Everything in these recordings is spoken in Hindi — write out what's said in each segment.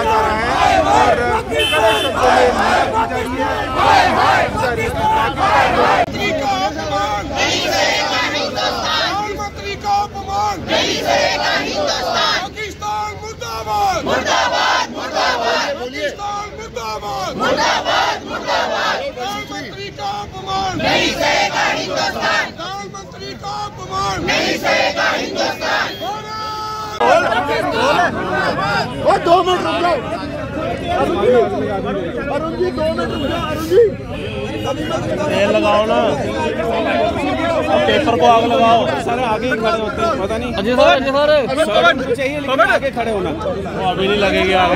जा रहा है और कड़े शब्दों में निंदा की जा रही है। प्रधानमंत्री का अपमान नहीं सहेगा हिंदुस्तान। पाकिस्तान मुर्दाबाद मुर्दाबाद मुर्दाबाद। पाकिस्तान मुर्दाबाद मुर्दाबाद मुर्दाबाद। प्रधानमंत्री का अपमान नहीं सहेगा हिंदुस्तान। प्रधानमंत्री का अपमान नहीं सहेगा हिंदुस्तान। 2 मिनट रुक जाओ अरुण जी 2 मिनट रुक जाओ। अरुण जी तेल लगाओ ना, पेपर को आग लगाओ। सारे आगे ही खड़े होते हैं, पता नहीं। अजय सर चाहिए लेकिन आगे खड़े होना। वो अभी नहीं लगेगी आगे।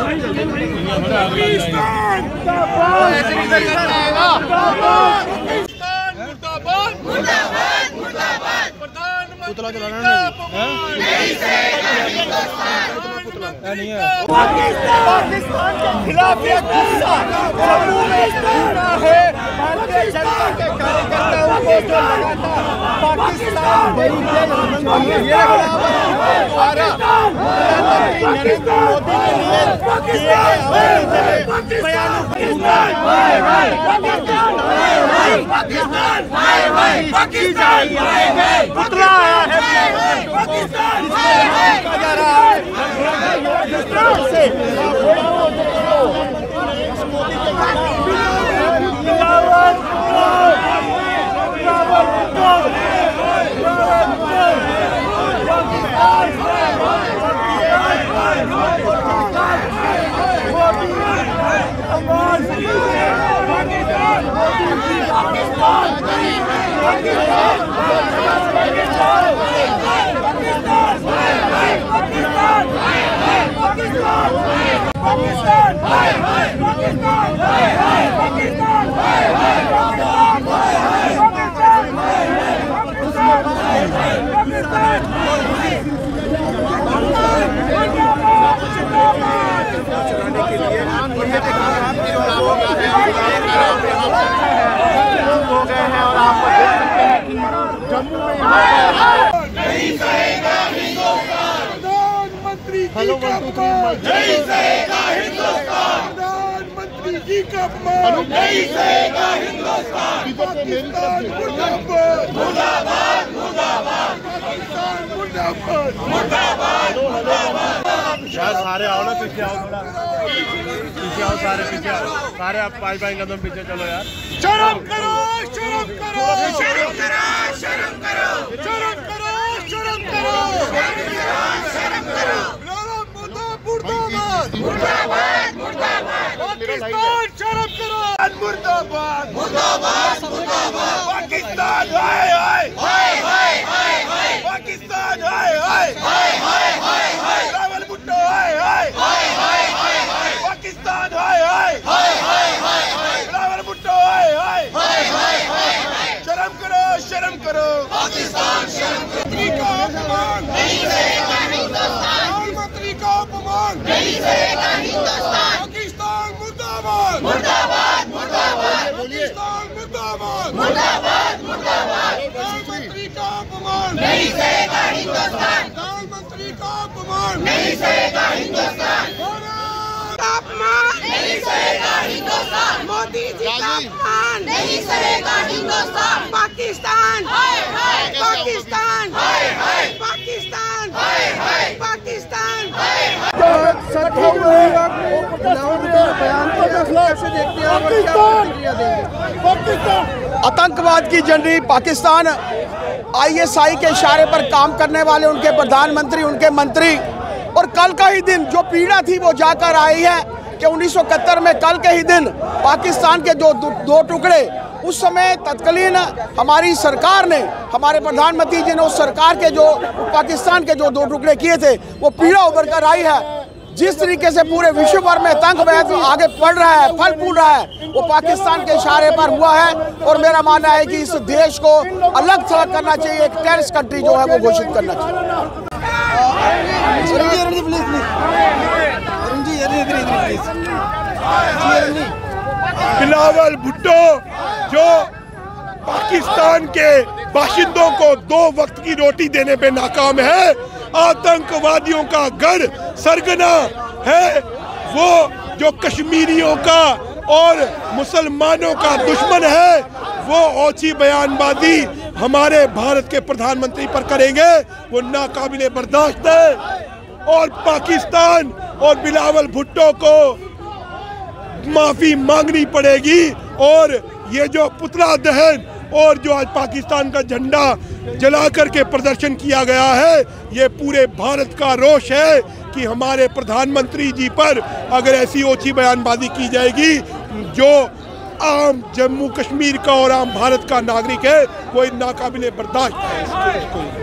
मुर्दाबाद मुर्दाबाद मुर्दाबाद। पुतला चलाना नहीं है। पाकिस्तान के खिलाफ ये गुस्सा जम्मू में इस तरह है। भारतीय जनता के कार्यकर्ताओं को जो लगातार पाकिस्तान नरेंद्र मोदी के लिए पुतला आया है। पाकिस्तान नहीं सहेगा हिंदुस्तान। प्रधानमंत्री जी का अपमान नहीं सहेगा हिंदुस्तान। प्रधानमंत्री जी का अपमान नहीं सहेगा हिंदुस्तान। पाकिस्तान मुर्दाबाद मुर्दाबाद मुर्दाबाद। पाकिस्तान मुर्दाबाद मुर्दाबाद मुर्दाबाद। सारे आओ ना, पीछे आओ, थोड़ा पीछे आओ, सारे पीछे आओ, सारे आप 5 कदम पीछे चलो यार। शर्म करो शर्म करो शर्म करो शर्म करो शर्म करो शर्म करो शर्म करो। मुर्दाबाद मुर्दाबाद मुर्दाबाद। पाकिस्तान शर्म करो। मुर्दाबाद मुर्दाबाद मुर्दाबाद। पाकिस्तान हाय हाय हाय हाय हाय हाय। पाकिस्तान हाय हाय हाय हाय हाय हाय। रावल भुट्टो हाय हाय हाय हाय हाय हाय। पाकिस्तान हाय हाय हाय हाय हाय हाय। रावल भुट्टो हाय हाय हाय हाय हाय हाय। शर्म करो शर्म करो। पाकिस्तान शर्म करो। का अपमान नहीं सहेगा हिंदुस्तान। प्रधानमंत्री का अपमान नहीं सहेगा हिंदुस्तान। पाकिस्तान मुर्दाबाद मुर्दाबाद मुर्दाबाद। पाकिस्तान मुर्दाबाद मुर्दाबाद मुर्दाबाद। प्रधानमंत्री का अपमान नहीं सहेगा हिंदुस्तान। प्रधानमंत्री का अपमान नहीं सहेगा हिंदुस्तान। अपमान नहीं सहेगा हिंदुस्तान। मोदी जी का अपमान नहीं सहेगा हिंदुस्तान। पाकिस्तान हाय हाय पाकिस्तान हाय हाय पाकिस्तान हाय हाय पाकिस्तान हाय हाय। आतंकवाद की जननी पाकिस्तान, ISI के इशारे पर काम करने वाले उनके प्रधानमंत्री, उनके मंत्री, और कल का ही दिन जो पीड़ा थी वो जाकर आई है कि 1971 में कल के ही दिन पाकिस्तान के जो दो टुकड़े, उस समय तत्कालीन हमारी सरकार ने, हमारे प्रधानमंत्री जी ने उस सरकार के जो पाकिस्तान के जो 2 टुकड़े किए थे, वो पीड़ा उभर कर आई है। जिस तरीके से पूरे विश्व भर में आतंकवाद आगे बढ़ रहा है, फल फूल रहा है, वो पाकिस्तान के इशारे पर हुआ है। और मेरा मानना है कि इस देश को अलग थलग करना चाहिए, एक टेररिस्ट कंट्री जो है वो घोषित करना चाहिए। बिलावल भुट्टो जो पाकिस्तान के बाशिंदों को 2 वक्त की रोटी देने पे नाकाम है, आतंकवादियों का गढ़ सरगना है, वो जो कश्मीरियों का और मुसलमानों का दुश्मन है, वो ओछी बयानबाजी हमारे भारत के प्रधानमंत्री पर करेंगे, वो नाकाबिले बर्दाश्त है। और पाकिस्तान और बिलावल भुट्टो को माफी मांगनी पड़ेगी। और ये जो पुतला दहन और जो आज पाकिस्तान का झंडा जला करके प्रदर्शन किया गया है, ये पूरे भारत का रोष है कि हमारे प्रधानमंत्री जी पर अगर ऐसी ओछी बयानबाजी की जाएगी, जो आम जम्मू कश्मीर का और आम भारत का नागरिक है, वो नाकाबिले बर्दाश्त है।